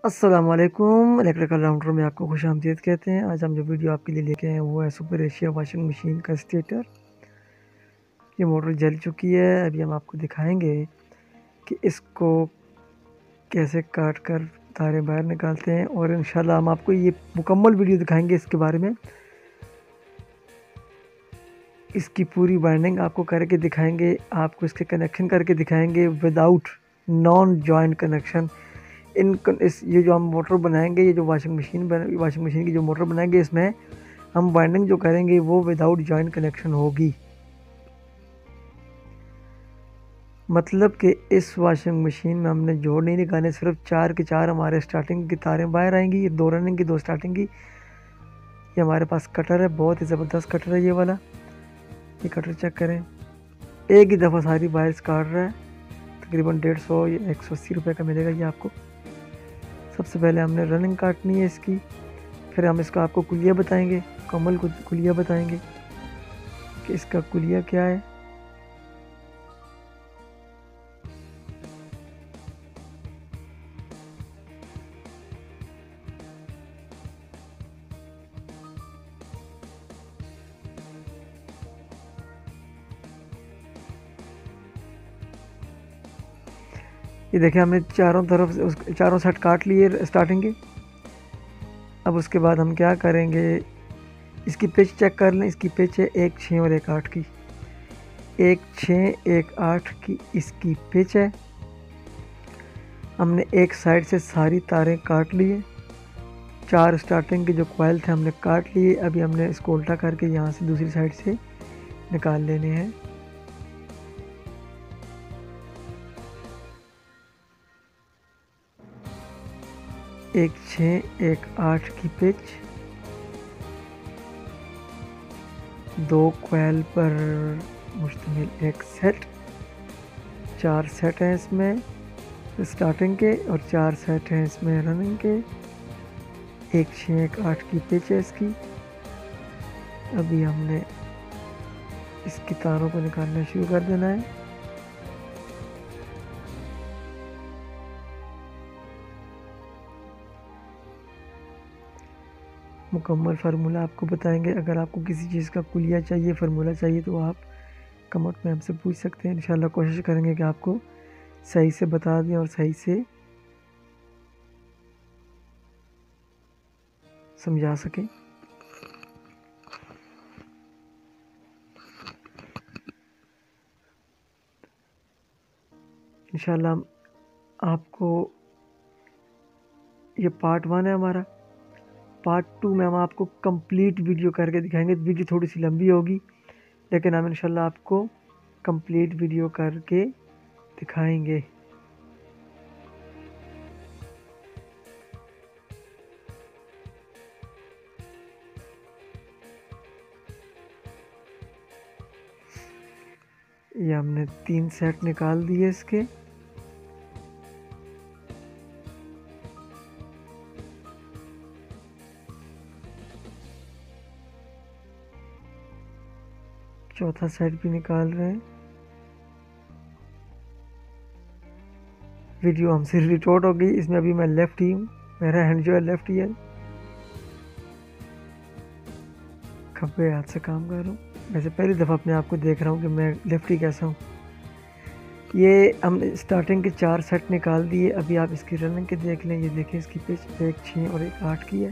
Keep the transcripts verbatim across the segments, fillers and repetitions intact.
अस्सलाम वालेकुम। Electrical rounder में आपको खुश आमदीद कहते हैं। आज हम जो वीडियो आपके लिए लेके आए हैं वो है सुपर एशिया वॉशिंग मशीन का स्टेटर। ये मोटर जल चुकी है। अभी हम आपको दिखाएंगे कि इसको कैसे काट कर तारे बाहर निकालते हैं और इंशाल्लाह हम आपको ये मुकम्मल वीडियो दिखाएंगे इसके बारे में। इसकी पूरी वायरिंग आपको करके दिखाएंगे, आपको इसके कनेक्शन करके दिखाएंगे विदाउट नॉन जॉइंट कनेक्शन। इन इस ये जो हम मोटर बनाएंगे, ये जो वॉशिंग मशीन बन वॉशिंग मशीन की जो मोटर बनाएंगे, इसमें हम वाइंडिंग जो करेंगे वो विदाउट जॉइंट कनेक्शन होगी। मतलब कि इस वॉशिंग मशीन में हमने जोड़ नहीं निकाले, सिर्फ चार के चार हमारे स्टार्टिंग की तारें बाहर आएंगी। ये दो रनिंग की, दो स्टार्टिंग की। ये हमारे पास कटर है, बहुत ही ज़बरदस्त कटर है ये वाला। ये कटर चेक करें, एक ही दफ़ा सारी वायर्स काट रहा है। तकरीबन डेढ़ सौ या एक सौ अस्सी रुपये का मिलेगा ये आपको। सबसे पहले हमने रनिंग काटनी है इसकी, फिर हम इसका आपको कुलिया बताएंगे, कमल को कुलिया बताएंगे कि इसका कुलिया क्या है। ये देखिए हमने चारों तरफ से उस चारों सेट काट लिए स्टार्टिंग के। अब उसके बाद हम क्या करेंगे, इसकी पिच चेक कर लें। इसकी पिच है एक छः और एक आठ की, एक छः एक आठ की इसकी पिच है। हमने एक साइड से सारी तारें काट लिए, चार स्टार्टिंग के जो कॉइल थे हमने काट लिए। अभी हमने इसको उल्टा करके यहाँ से दूसरी साइड से निकाल लेने हैं। एक छः एक आठ की पिच, दो कॉइल पर मुश्तमिल एक सेट, चार सेट हैं इसमें स्टार्टिंग के और चार सेट हैं इसमें रनिंग के। एक छः एक आठ की पिच है इसकी। अभी हमने इसकी तारों को निकालना शुरू कर देना है। मुकम्मल फार्मूला आपको बताएंगे। अगर आपको किसी चीज़ का कुलिया चाहिए, फार्मूला चाहिए, तो आप कमेंट में हमसे पूछ सकते हैं। इंशाल्लाह कोशिश करेंगे कि आपको सही से बता दें और सही से समझा सकें। इंशाल्लाह आपको ये पार्ट वन है हमारा। पार्ट टू में हम आपको कंप्लीट वीडियो करके दिखाएंगे। वीडियो थोड़ी सी लंबी होगी, लेकिन हम इंशाल्लाह आपको कंप्लीट वीडियो करके दिखाएंगे। ये हमने तीन सेट निकाल दिए इसके। चौथा सेट भी निकाल रहे हैं। वीडियो हमसे रिकॉर्ड हो गई, इसमें अभी मैं लेफ्ट ही हूँ, मेरा हैंड जो है लेफ्ट ही है, खब्बे हाथ से काम कर रहा हूँ। वैसे पहली दफ़ा अपने आप को देख रहा हूँ कि मैं लेफ्ट ही कैसा हूँ। ये हम स्टार्टिंग के चार सेट निकाल दिए। अभी आप इसकी रनिंग के देख लें। ये देखें इसकी पिच एक छः और एक आठ की है।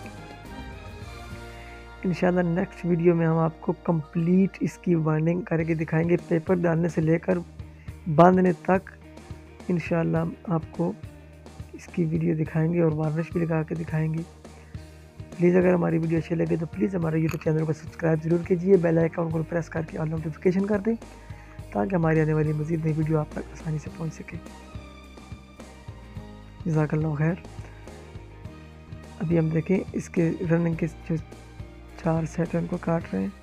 इंशाल्लाह नेक्स्ट वीडियो में हम आपको कंप्लीट इसकी वाइंडिंग करके दिखाएंगे, पेपर डालने से लेकर बांधने तक। इंशाल्लाह आपको इसकी वीडियो दिखाएंगे और वार्निश भी लगा के दिखाएंगे। प्लीज़ अगर हमारी वीडियो अच्छी लगे तो प्लीज़ हमारे यूट्यूब चैनल को सब्सक्राइब ज़रूर कीजिए, बेल आइकन को प्रेस करके ऑल नोटिफिकेशन कर दें, ताकि हमारी आने वाली मज़ीद नई वीडियो आप तक आसानी से पहुंच सके। जज़ाकल्लाह खैर। अभी हम देखें इसके रनिंग के जो चार सेट उनको काट रहे हैं।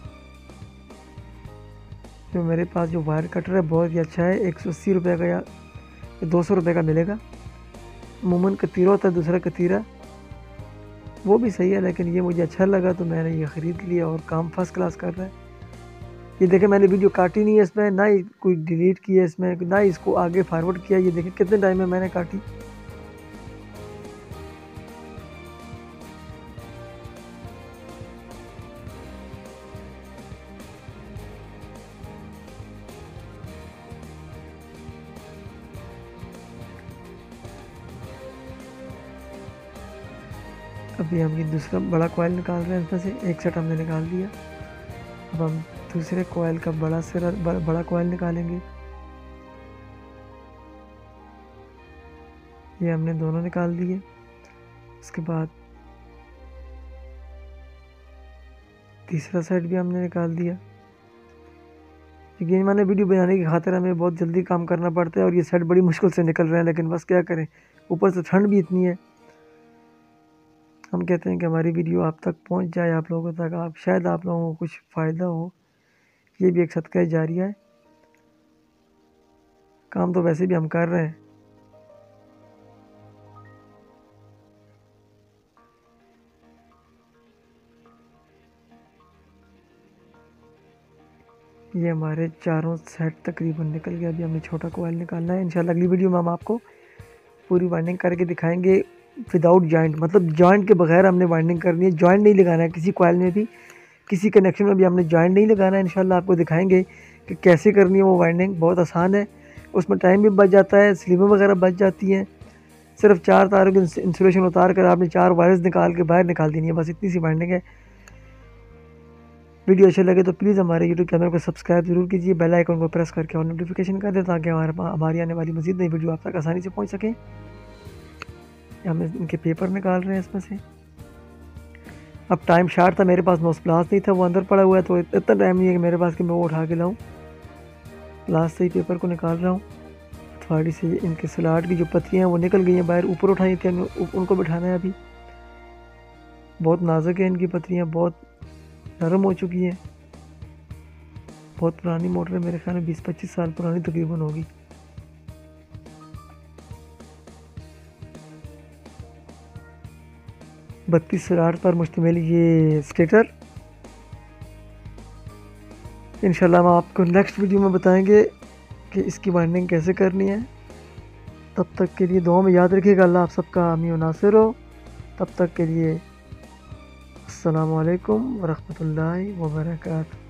जो मेरे पास जो वायर कटर है बहुत ही अच्छा है, एक सौ अस्सी रुपये का या दो सौ रुपये का मिलेगा। अमूमन कतीरा होता है दूसरा कतीरा, वो भी सही है, लेकिन ये मुझे अच्छा लगा तो मैंने ये ख़रीद लिया और काम फर्स्ट क्लास कर रहा है। ये देखें मैंने वीडियो काटी नहीं है इसमें, ना ही कोई डिलीट किया इसमें, ना ही इसको आगे फॉरवर्ड किया। ये देखें कितने टाइम में मैंने काटी। अभी हम ये दूसरा बड़ा कोयल निकाल रहे हैं, इसमें से एक सेट हमने निकाल दिया। अब हम दूसरे कोयल का बड़ा सिरा बड़ा कोयल निकालेंगे। ये हमने दोनों निकाल दिए। उसके बाद तीसरा सेट भी हमने निकाल दिया। यकीन माने वीडियो बनाने की खातिर हमें बहुत जल्दी काम करना पड़ता है और ये सेट बड़ी मुश्किल से निकल रहे हैं, लेकिन बस क्या करें, ऊपर से ठंड भी इतनी है। हम कहते हैं कि हमारी वीडियो आप तक पहुंच जाए, आप लोगों तक, आप शायद आप लोगों को कुछ फ़ायदा हो। ये भी एक सदका जारिया है। काम तो वैसे भी हम कर रहे हैं। ये हमारे चारों सेट तकरीबन निकल गया। अभी हमने छोटा कोयल निकालना है। इंशाल्लाह अगली वीडियो में हम आपको पूरी वाइंडिंग करके दिखाएंगे विदाउट जॉइंट, मतलब जॉइंट के बगैर हमने वाइंडिंग करनी है। जॉइंट नहीं लगाना है किसी कोयल में भी, किसी कनेक्शन में भी हमने जॉइंट नहीं लगाना है। इंशाल्लाह आपको दिखाएंगे कि कैसे करनी है वो वाइंडिंग। बहुत आसान है, उसमें टाइम भी बच जाता है, स्लीवें वगैरह बच जाती हैं। सिर्फ चार तारों की इंसुलेशन उतार कर आपने चार वायर्स निकाल के बाहर निकाल देनी है, बस इतनी सी वाइंडिंग है। वीडियो अच्छा लगे तो प्लीज़ हमारे यूट्यूब चैनल को सब्सक्राइब जरूर कीजिए, बेल आइकन को प्रेस करके और नोटिफिकेशन कर दें ताकि हमारे हमारी आने वाली मज़ीद नई वीडियो आप तक आसानी से पहुंच सकें। हम इनके पेपर निकाल रहे हैं इसमें से। अब टाइम शार्ट था, मेरे पास नोस प्लास नहीं था, वो अंदर पड़ा हुआ है, तो इतना टाइम नहीं है कि मेरे पास कि मैं वो उठा के लाऊं। प्लास से ही पेपर को निकाल रहा हूँ। थोड़ी सी इनके सलाड की जो पत्तियाँ हैं वो निकल गई हैं बाहर, ऊपर उठाई थी, उनको बिठाना है। अभी बहुत नाजुक है, इनकी पत्तियाँ बहुत नरम हो चुकी हैं। बहुत पुरानी मोटर है, मेरे ख्याल में बीस पच्चीस साल पुरानी तकरीबन होगी। बत्तीस सलाड पर मुश्तमिल ये स्टेटर। इंशाल्लाह हम आपको नेक्स्ट वीडियो में बताएंगे कि इसकी वाइंडिंग कैसे करनी है। तब तक के लिए दुआ में याद रखिएगा। अल्लाह आप सबका हामी व नासिर हो। तब तक के लिए अस्सलामु अलैकुम व रहमतुल्लाहि व बरकातहू।